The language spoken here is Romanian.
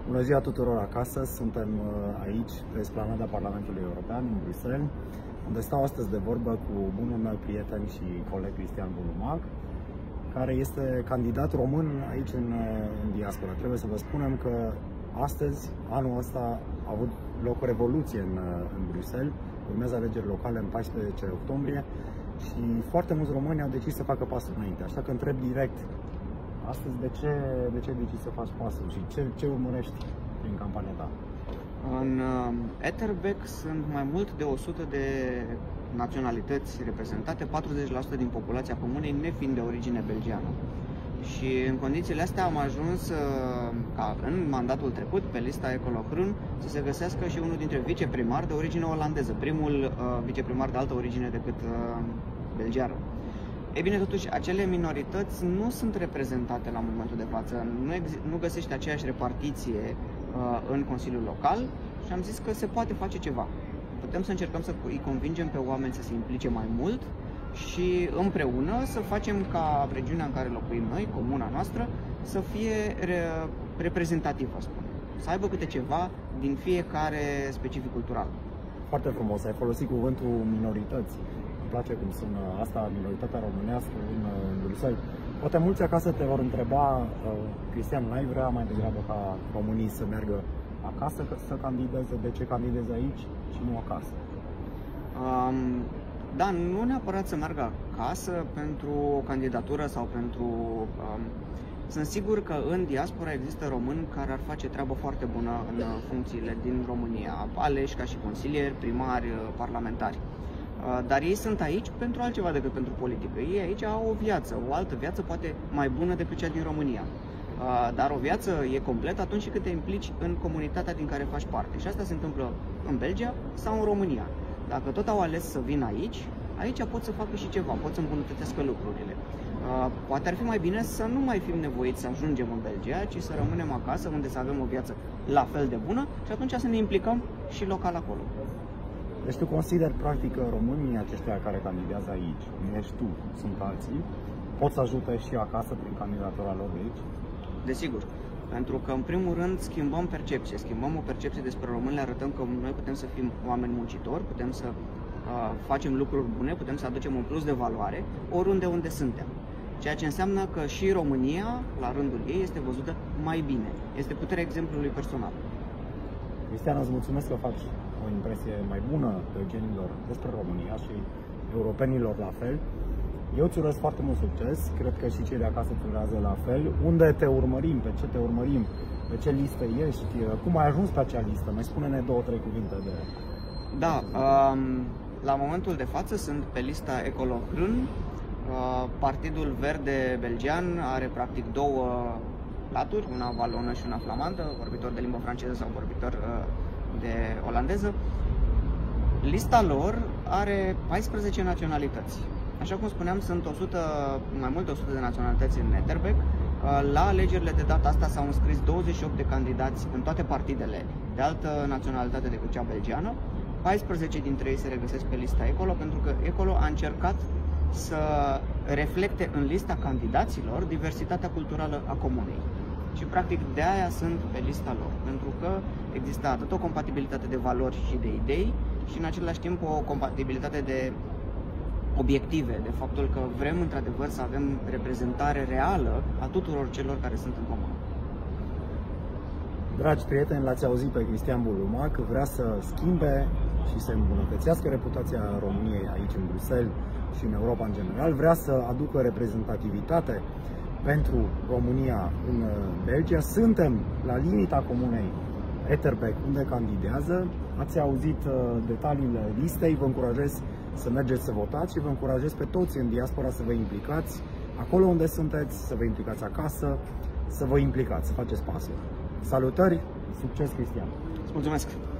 Bună ziua tuturor acasă! Suntem aici, pe esplanada Parlamentului European, în Bruxelles, unde stau astăzi de vorbă cu bunul meu prieten și coleg Cristian Bulumac, care este candidat român aici în diaspora. Trebuie să vă spunem că astăzi, anul ăsta, a avut loc o revoluție în Bruxelles. Urmează alegeri locale în 14 octombrie și foarte mulți români au decis să facă pasul înainte. Așa că întreb direct, astăzi de ce ai decis să faci pasul și ce urmărești prin campania ta? În Etterbeek sunt mai mult de 100 de naționalități reprezentate, 40% din populația comunei nefiind de origine belgiană. Și în condițiile astea am ajuns ca în mandatul trecut, pe lista Ecolo Groen, să se găsească și unul dintre viceprimari de origine olandeză, primul viceprimar de altă origine decât belgiană. Ei bine, totuși, acele minorități nu sunt reprezentate la momentul de față, nu găsește aceeași repartiție în Consiliul Local și am zis că se poate face ceva. Putem să încercăm să îi convingem pe oameni să se implice mai mult și împreună să facem ca regiunea în care locuim noi, comuna noastră, să fie reprezentativă, spun. Să aibă câte ceva din fiecare specific cultural. Foarte frumos, ai folosit cuvântul minorități. Îmi place cum sună asta, minoritatea românească în Bruxelles. Poate mulți acasă te vor întreba, Cristian, n-ai vrea mai degrabă ca românii să meargă acasă să candideze? De ce candidezi aici și nu acasă? Da, nu neapărat să meargă acasă pentru o candidatură sau pentru... Sunt sigur că în diaspora există români care ar face treabă foarte bună în funcțiile din România, aleși ca și consilieri, primari, parlamentari. Dar ei sunt aici pentru altceva decât pentru politică. Ei aici au o viață, o altă viață poate mai bună decât cea din România. Dar o viață e completă atunci când te implici în comunitatea din care faci parte. Și asta se întâmplă în Belgia sau în România. Dacă tot au ales să vină aici pot să facă și ceva, pot să îmbunătățească lucrurile. Poate ar fi mai bine să nu mai fim nevoiți să ajungem în Belgia, ci să rămânem acasă, unde să avem o viață la fel de bună și atunci să ne implicăm și local acolo. Deci tu consideri practic că românii aceștia care candidează aici, nu ești tu, sunt alții, pot să ajute și acasă prin candidatura lor de aici? Desigur, pentru că în primul rând schimbăm o percepție despre români, le arătăm că noi putem să fim oameni muncitori, putem să facem lucruri bune, putem să aducem un plus de valoare oriunde unde suntem. Ceea ce înseamnă că și România, la rândul ei, este văzută mai bine. Este puterea exemplului personal. Cristian, îți mulțumesc că faci o impresie mai bună belgenilor despre România și europenilor la fel. Eu îți urez foarte mult succes, cred că și cei de acasă îți urează la fel. Unde te urmărim, pe ce te urmărim, pe ce listă ești, cum ai ajuns pe acea listă? Mai spune-ne 2-3 cuvinte de... Da, la momentul de față sunt pe lista Ecolo Groen. Partidul Verde belgian are practic două laturi, una valonă și una flamandă, vorbitor de limbă franceză sau vorbitor de olandeză. Lista lor are 14 naționalități. Așa cum spuneam, sunt mai mult de 100 de naționalități în Etterbeek. La alegerile de data asta s-au înscris 28 de candidați în toate partidele de altă naționalitate decât cea belgiană. 14 dintre ei se regăsesc pe lista Ecolo, pentru că Ecolo a încercat să reflecte în lista candidaților diversitatea culturală a comunei. Și practic de aia sunt pe lista lor, pentru că există atât o compatibilitate de valori și de idei și în același timp o compatibilitate de obiective, de faptul că vrem într-adevăr să avem reprezentare reală a tuturor celor care sunt în comun. Dragi prieteni, l-ați auzit pe Cristian Bulumac, vrea să schimbe și să îmbunătățească reputația României aici în Bruxelles și în Europa în general, vrea să aducă reprezentativitate pentru România în Belgia. Suntem la limita comunei Etterbeek, unde candidează. Ați auzit detaliile listei, vă încurajez să mergeți să votați și vă încurajez pe toți în diaspora să vă implicați acolo unde sunteți, să vă implicați acasă, să vă implicați, să faceți pasul. Salutări, succes, Cristian! Îți mulțumesc!